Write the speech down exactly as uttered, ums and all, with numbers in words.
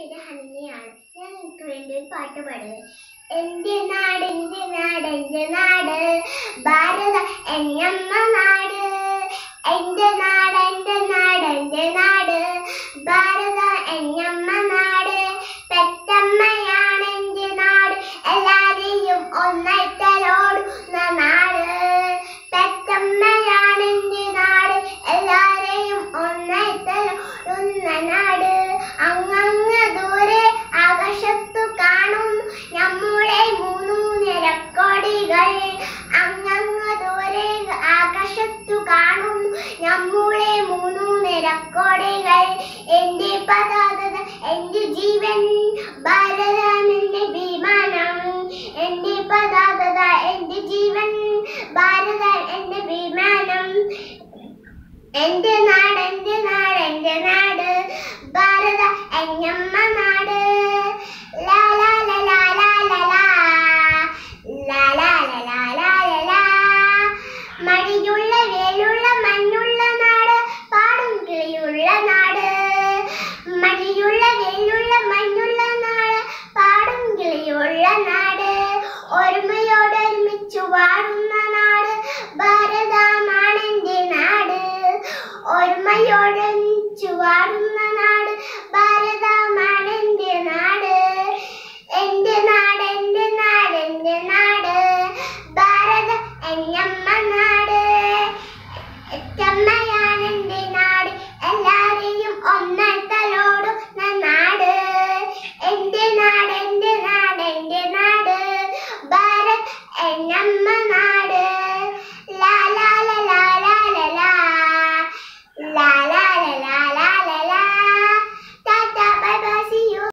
പേര് ഹന്നയാണ്. ഞാൻ നിങ്ങൾക്ക് വേണ്ടി ഒരു പാട്ട് പാടുക. എന്റെ നാട് എന്റെ നാട് എന്റെ നാട് ഭാരത എന്നമ്മ നാട്. എന്റെ നാട് എന്റെ നാട് എന്റെ നാട് ഭാരത എന്നമ്മ നാട്. പെറ്റമ്മയാണ് എന്റെ നാട്, എല്ലാരെയും ഒന്നായി തലോടുന്ന നാട്. പെറ്റമ്മയാണ് എന്റെ നാട്, എല്ലാരെയും ഒന്നായി തലോടുന്ന നാട്. അങ്ങങ്ങ് ദൂരെ ആകാശത്തു കാണും നമ്മുടെ മൂന്നു നിരക്കൊടികൾ. അങ്ങങ്ങ് ദൂരെ ആകാശത്തു കാണും നമ്മുടെ മൂന്നു നിരക്കൊടികൾ. എന്റെ പതാക എന്റെ ജീവൻ, ഭാരതം എന്റെ വിമാനം. എന്റെ പതാക എന്റെ ജീവൻ, ഭാരതം എന്റെ വിമാനം. എന്റെ നാട് എന്റെ നാട് എന്റെ നാട്